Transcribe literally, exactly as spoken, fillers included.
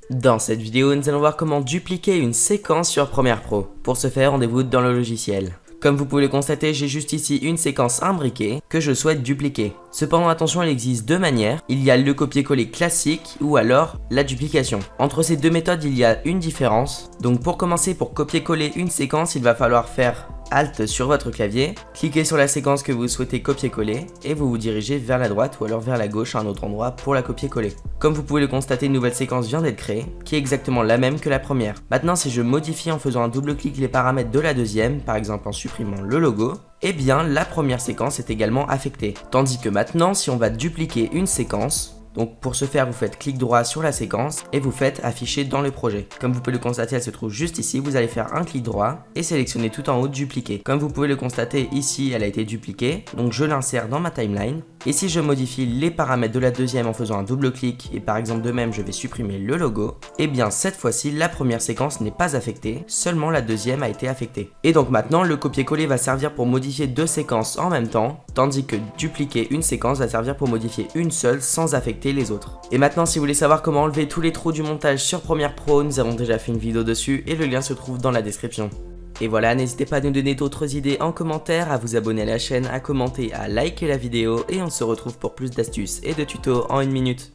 Dans cette vidéo, nous allons voir comment dupliquer une séquence sur Premiere Pro. Pour ce faire, rendez-vous dans le logiciel. Comme vous pouvez le constater, j'ai juste ici une séquence imbriquée que je souhaite dupliquer. Cependant, attention, il existe deux manières. Il y a le copier-coller classique ou alors la duplication. Entre ces deux méthodes, il y a une différence. Donc pour commencer, pour copier-coller une séquence, il va falloir faire Alt sur votre clavier, cliquez sur la séquence que vous souhaitez copier-coller et vous vous dirigez vers la droite ou alors vers la gauche à un autre endroit pour la copier-coller. Comme vous pouvez le constater, une nouvelle séquence vient d'être créée, qui est exactement la même que la première. Maintenant, si je modifie en faisant un double-clic les paramètres de la deuxième, par exemple en supprimant le logo, eh bien la première séquence est également affectée. Tandis que maintenant, si on va dupliquer une séquence, donc pour ce faire, vous faites clic droit sur la séquence et vous faites afficher dans le projet. Comme vous pouvez le constater, elle se trouve juste ici. Vous allez faire un clic droit et sélectionner tout en haut dupliquer. Comme vous pouvez le constater ici, elle a été dupliquée. Donc je l'insère dans ma timeline. Et si je modifie les paramètres de la deuxième en faisant un double clic et par exemple de même je vais supprimer le logo, eh bien cette fois-ci la première séquence n'est pas affectée, seulement la deuxième a été affectée. Et donc maintenant le copier-coller va servir pour modifier deux séquences en même temps, tandis que dupliquer une séquence va servir pour modifier une seule sans affecter les autres. Et maintenant, si vous voulez savoir comment enlever tous les trous du montage sur Premiere Pro, nous avons déjà fait une vidéo dessus et le lien se trouve dans la description. Et voilà, n'hésitez pas à nous donner d'autres idées en commentaire, à vous abonner à la chaîne, à commenter, à liker la vidéo et on se retrouve pour plus d'astuces et de tutos en une minute.